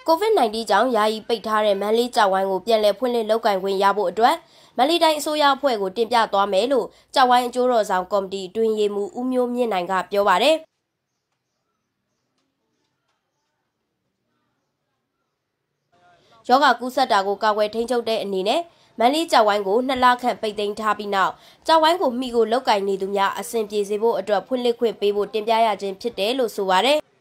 COVID-19 ကြောင့်ယာယီပိတ်ထားတဲ့မန္တလေးကျောက်ဝိုင်းကိုပြန်လည်ဖွင့်လှစ်လုပ်ကိုင်ခွင့်ရဖို့အတွက်မန္တလေးတိုင်းအစိုးရအဖွဲ့ကိုတင်ပြသွားမယ်လို့ကျောက်ဝိုင်းအကျိုးတော်ဆောင်ကော်မတီအတွင်းရေးမှူးဦးမျိုးမြင့်နိုင်ကပြောပါတယ်။ယောဂကူးစက်တာကိုကာကွယ်ထိန်းချုပ်တဲ့အနေနဲ့မန္တလေးကျောက်ဝိုင်းကို2 လခန့်ပိတ်သိမ်းထားပြီးနောက်ကျောက်ဝိုင်းကိုမိကိုလုပ်ကိုင်နေသူများအဆင်ပြေစေဖို့အတွက်ဖွင့်လှစ်ခွင့်ပေးဖို့တင်ပြရခြင်းဖြစ်တယ်လို့ဆိုပါတယ်။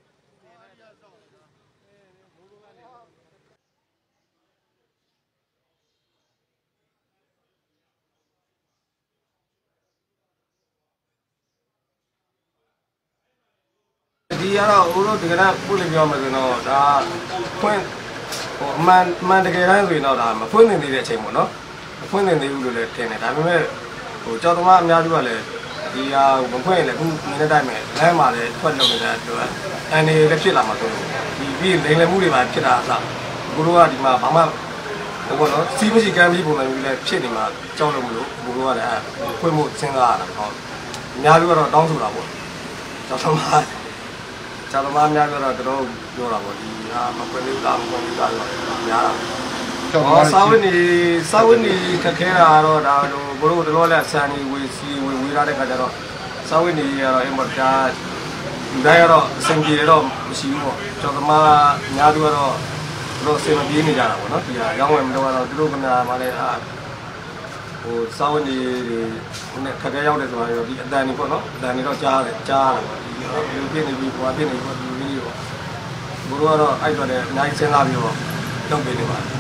ဒီကတော့ဦးတို့ဒီကနေ့ပုလိပြောမယ်ဆိုတော့ဒါဖွင့်အမှန်တကယ်တမ်းဆိုရင်တော့ဒါမဖွင့်နေသေးတဲ့အချိန်ပေါ့နော်မဖွင့်နေသေးဘူးလို့လည်းထင်တယ်ဒါပေမဲ့ကျောင်းသမားအများစုကလည်းဒီဟာမဖွင့်ရင်လည်းအခုမြင်တဲ့အတိုင်းပဲလမ်းမှာလည်းထွက်လုံနေတဲ့အတွက်အန်ဒီလည်းဖြစ်လာမှာဆိုလို့ဒီပြီးလိမ်လည်မှုတွေပါဖြစ်တာအစဘိုးတို့ကဒီမှာဘာမှဘောနော်စီးမရှိကမ်းပြီးပုံစံမျိုးလည်းဖြစ်နေမှာကြောက်လို့မလို့ဘိုးတို့ကလည်းဖွင့်ဖို့စဉ်းစားရတာပေါ့အများစုကတော့တောင်းဆိုတာပေါ့ကျောင်းသမားများကတော့တော်ပြောတာပေါ့ဒီဟာမပွင့်လို့လားမပွင့်လို့လားတော့များတာစာဝတ်နေခက်ခဲတာတော့ဒါတို့ဘိုးတို့တော်လည်းဆန်နေဝေးရတဲ့ခါကျတော့စာဝတ်နေကတော့အင်မတန်ဒီတိုင်းကတော့အဆင်ပြေတော့မရှိဘူးပေါ့ကျောင်းသမားများသူကတော့တို့အဆင်မပြေနေကြတာပေါ့နော်ဒီဟာရောင်းဝယ်မလုပ်တော့သူတို့ကမှလည်းစာဝတ်နေခက်ခဲရောက်တယ်ဆိုတာရောဒီအတန်နေပေါ့နော်အတန်နေတော့ကြားရတာပေါ့ဒီလိုဖြစ်နေပြီဟိုဖြစ်နေပြီဒီလိုမျိုးပေါ့ဘိုးတို့ကတော့အဲ့တော့လည်းအများကြီးစဉ်းစားပြီးတော့လုပ်ပေးနေပါတယ်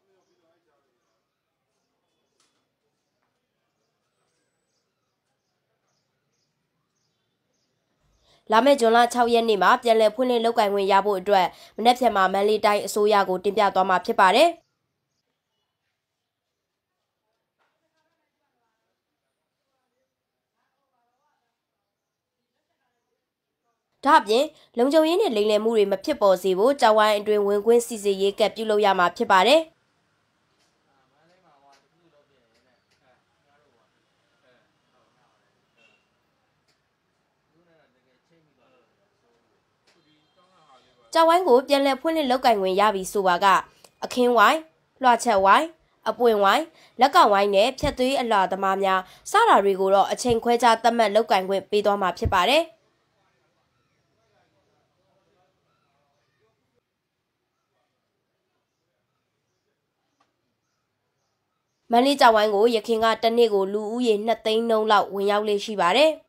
လာမယ့်ဇွန်လ6 ရက်နေ့မှာပြန်လည်ဖွင့်လှစ်လုပ်ကိုင်ခွင့်ရဖို့အတွက်မနက်ဖြန်မှာမန္တလေးတိုင်းအစိုးရကိုတင်ပြသွားမှာဖြစ်ပါတယ်။ဒါ့အပြင်လုံခြုံရေးနဲ့လိမ်လည်မှုတွေမဖြစ်ပေါ်စေဖို့ကျောက်ဝိုင်းအတွင်းဝင်ခွင့်စီစစ်ရေးကပြုလုပ်ရမှာဖြစ်ပါတယ်။ကျောက်ဝိုင်းကိုပြန်လည်ဖွင့်လှစ်လုပ်ကိုင်ခွင့်ရပြီဆိုပါကအခင်းဝိုင်းလွှချက်ဝိုင်းအပွင့်ဝိုင်းလက်ကောက်ဝိုင်းနဲ့ဖြတ်သွေးအလှသမားများစတာတွေကိုတော့အချိန်ခွဲခြားသတ်မှတ်လုပ်ကိုင်ခွင့်ပေးသွားမှာဖြစ်ပါတယ်။မန္တလေးကျောက်ဝိုင်းကိုရခင်ကတစ်နေ့ကိုလူဦးရေ2 သိန်းနှုန်းလောက်ဝင်ရောက်လေ့ရှိပါတယ်။